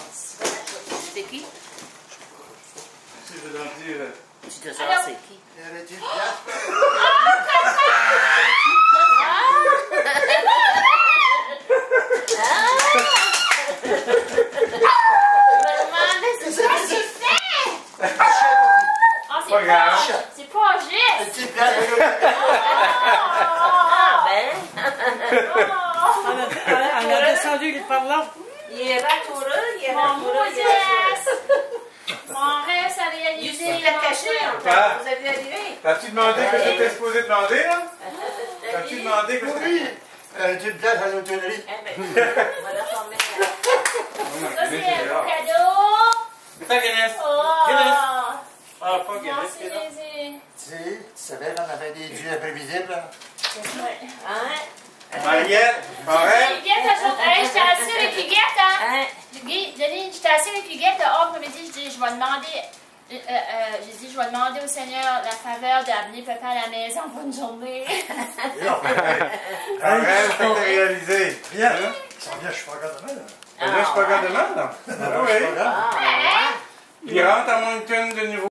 chance. C'est qui? Si je veux en dire. Tu te sens c'est qui? Pas grave. C'est pas juste! Ah ben! On a descendu les par là. Il est ratoureux, il est Mon ratoureux. Moses! Mon rêve à réaliser. Il l'a caché, Ah. vous avez arrivé. T'as-tu demandé ce que t'étais supposé demander, là? T'as-tu demandé que Oui, tu me places à l'hôtellerie. Eh ben, on va la former. Ça, c'est un beau cadeau. C'est ça, Guinness. Oh! Ah, pas Guinness, Merci, c'est là. Daisy. Tu savais, on avait des dieux imprévisibles. Là. Hein? Mariette, Morel. Huguette, j'étais assise avec Huguette, hein? Hein? Denis, j'étais assise avec Huguette dehors, après-midi, je dis, je vais demander, j'ai dit, je vais demander au Seigneur la faveur d'amener papa à la maison. Bonne journée. Morel, ça t'est réalisé. Bien. Hein? Ça revient, je suis pas encore demain, là. Là, je suis pas grave demain, là. Non, Ah je suis oui. pas grave. Ah, ouais. Il rentre à Moncton de nouveau.